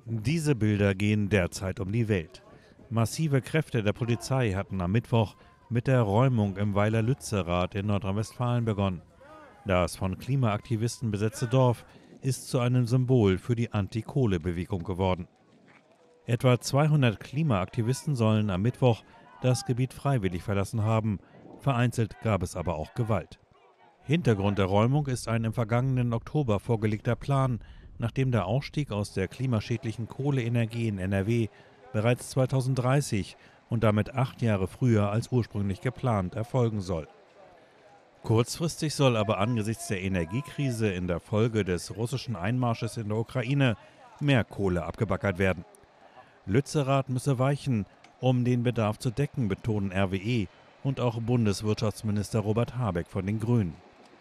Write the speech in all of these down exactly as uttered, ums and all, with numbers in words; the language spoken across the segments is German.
Diese Bilder gehen derzeit um die Welt. Massive Kräfte der Polizei hatten am Mittwoch mit der Räumung im Weiler Lützerath in Nordrhein-Westfalen begonnen. Das von Klimaaktivisten besetzte Dorf ist zu einem Symbol für die Anti-Kohle-Bewegung geworden. Etwa zweihundert Klimaaktivisten sollen am Mittwoch das Gebiet freiwillig verlassen haben. Vereinzelt gab es aber auch Gewalt. Hintergrund der Räumung ist ein im vergangenen Oktober vorgelegter Plan, nachdem der Ausstieg aus der klimaschädlichen Kohleenergie in N R W bereits zweitausenddreißig und damit acht Jahre früher als ursprünglich geplant erfolgen soll. Kurzfristig soll aber angesichts der Energiekrise in der Folge des russischen Einmarsches in der Ukraine mehr Kohle abgebaggert werden. Lützerath müsse weichen, um den Bedarf zu decken, betonen R W E und auch Bundeswirtschaftsminister Robert Habeck von den Grünen.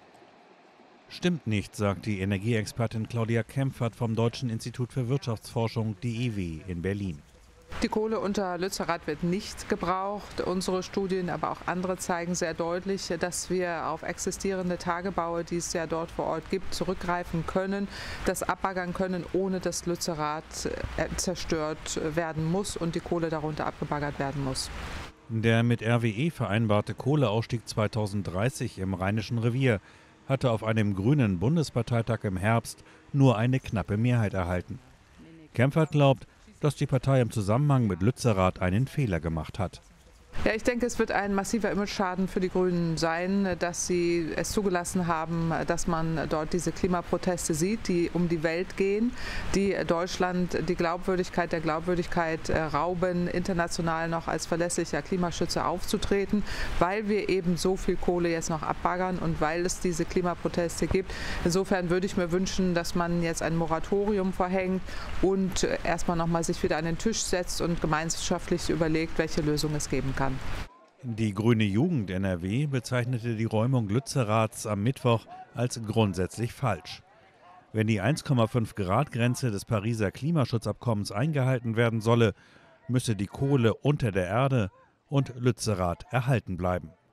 Stimmt nicht, sagt die Energieexpertin Claudia Kempfert vom Deutschen Institut für Wirtschaftsforschung D I W in Berlin. Die Kohle unter Lützerath wird nicht gebraucht. Unsere Studien, aber auch andere zeigen sehr deutlich, dass wir auf existierende Tagebaue, die es ja dort vor Ort gibt, zurückgreifen können, das abbaggern können, ohne dass Lützerath zerstört werden muss und die Kohle darunter abgebaggert werden muss. Der mit R W E vereinbarte Kohleausstieg zweitausenddreißig im Rheinischen Revier hatte auf einem grünen Bundesparteitag im Herbst nur eine knappe Mehrheit erhalten. Kempfert glaubt, dass die Partei im Zusammenhang mit Lützerath einen Fehler gemacht hat. Ja, ich denke, es wird ein massiver Imageschaden für die Grünen sein, dass sie es zugelassen haben, dass man dort diese Klimaproteste sieht, die um die Welt gehen, die Deutschland die Glaubwürdigkeit der Glaubwürdigkeit rauben, international noch als verlässlicher Klimaschützer aufzutreten, weil wir eben so viel Kohle jetzt noch abbaggern und weil es diese Klimaproteste gibt. Insofern würde ich mir wünschen, dass man jetzt ein Moratorium verhängt und erstmal noch mal sich wieder an den Tisch setzt und gemeinschaftlich überlegt, welche Lösung es geben kann. Die Grüne Jugend N R W bezeichnete die Räumung Lützeraths am Mittwoch als grundsätzlich falsch. Wenn die eins Komma fünf Grad Grenze des Pariser Klimaschutzabkommens eingehalten werden solle, müsse die Kohle unter der Erde und Lützerath erhalten bleiben.